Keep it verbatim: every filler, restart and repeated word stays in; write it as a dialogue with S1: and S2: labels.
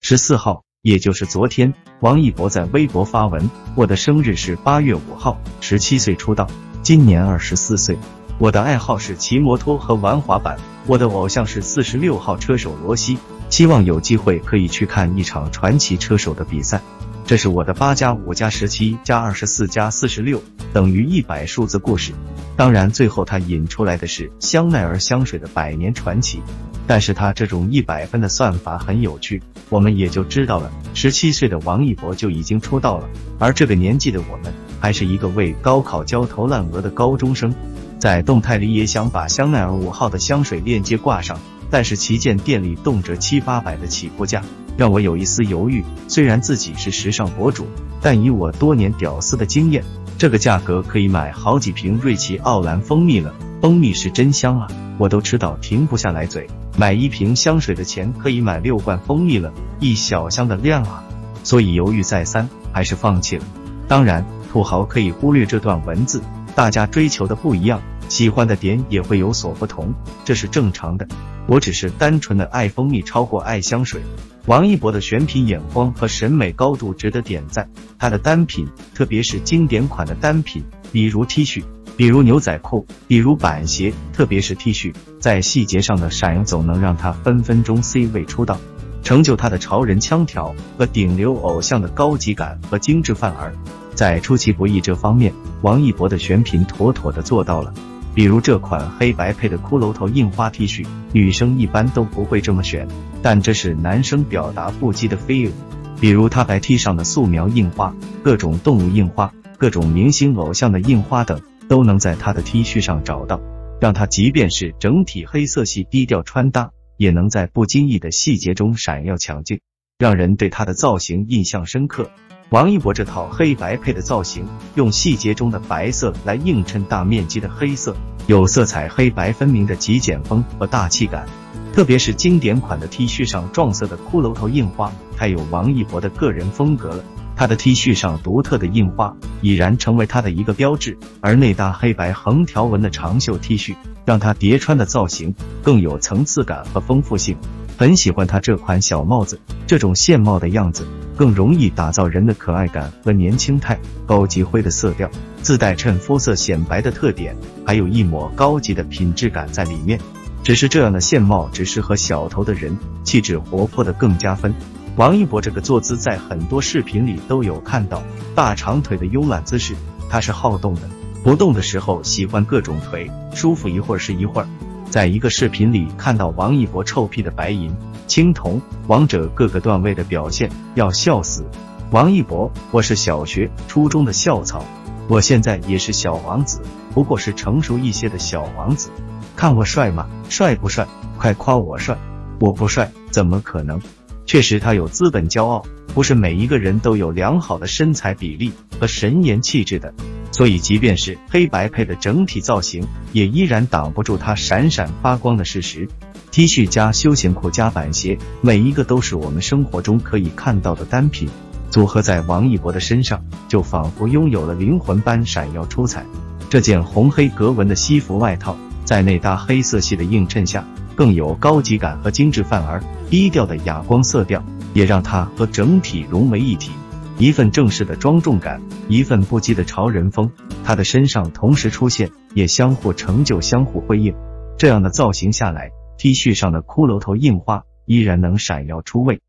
S1: 十四号，也就是昨天，王一博在微博发文：我的生日是八月五号，十七岁出道，今年二十四岁。我的爱好是骑摩托和玩滑板。我的偶像是四十六号车手罗西，希望有机会可以去看一场传奇车手的比赛。这是我的八加五加十七加二十四加四十六等于一百数字故事。当然，最后他引出来的是香奈儿香水的百年传奇。但是他这种一百分的算法很有趣，我们也就知道了，十七岁的王一博就已经出道了，而这个年纪的我们还是一个为高考焦头烂额的高中生。在动态里也想把香奈儿五号的香水链接挂上，但是旗舰店里动辄七八百的起步价，让我有一丝犹豫。虽然自己是时尚博主，但以我多年屌丝的经验，这个价格可以买好几瓶瑞奇奥兰蜂蜜了。蜂蜜是真香啊，我都吃到停不下来嘴。买一瓶香水的钱可以买六罐蜂蜜了，一小箱的量啊！所以犹豫再三，还是放弃了。当然，土豪可以忽略这段文字，大家追求的不一样，喜欢的点也会有所不同，这是正常的。我只是单纯的爱蜂蜜超过爱香水。王一博的选品眼光和审美高度值得点赞，他的单品，特别是经典款的单品，比如 T 恤，比如牛仔裤，比如板鞋，特别是 T 恤，在细节上的闪耀总能让他分分钟 C 位出道，成就他的潮人腔调和顶流偶像的高级感和精致范儿。在出其不意这方面，王一博的选品妥妥的做到了。比如这款黑白配的骷髅头印花 T 恤，女生一般都不会这么选，但这是男生表达不羁的 feel。比如他白 T 上的素描印花，各种动物印花，各种明星偶像的印花等，都能在他的 T 恤上找到，让他即便是整体黑色系低调穿搭，也能在不经意的细节中闪耀抢镜，让人对他的造型印象深刻。王一博这套黑白配的造型，用细节中的白色来映衬大面积的黑色，有色彩黑白分明的极简风和大气感。特别是经典款的 T 恤上撞色的骷髅头印花，太有王一博的个人风格了。他的 T 恤上独特的印花已然成为他的一个标志，而内搭黑白横条纹的长袖 T 恤，让他叠穿的造型更有层次感和丰富性。很喜欢他这款小帽子，这种线帽的样子更容易打造人的可爱感和年轻态。高级灰的色调自带衬肤色显白的特点，还有一抹高级的品质感在里面。只是这样的线帽只适合小头的人，气质活泼的更加分。王一博这个坐姿在很多视频里都有看到，大长腿的慵懒姿势，他是好动的，不动的时候喜欢各种腿，舒服一会儿是一会儿。在一个视频里看到王一博臭屁的白银、青铜、王者各个段位的表现，要笑死。王一博，我是小学、初中的校草，我现在也是小王子，不过是成熟一些的小王子。看我帅吗？帅不帅？快夸我帅！我不帅，怎么可能？确实他有资本骄傲，不是每一个人都有良好的身材比例和神颜气质的，所以即便是黑白配的整体造型，也依然挡不住他闪闪发光的事实。 T 恤加休闲裤加板鞋，每一个都是我们生活中可以看到的单品，组合在王一博的身上，就仿佛拥有了灵魂般闪耀出彩。这件红黑格纹的西服外套，在内搭黑色系的映衬下，更有高级感和精致范儿，低调的哑光色调也让它和整体融为一体，一份正式的庄重感，一份不羁的潮人风，它的身上同时出现，也相互成就，相互辉映。这样的造型下来， T 恤上的骷髅头印花依然能闪耀出位，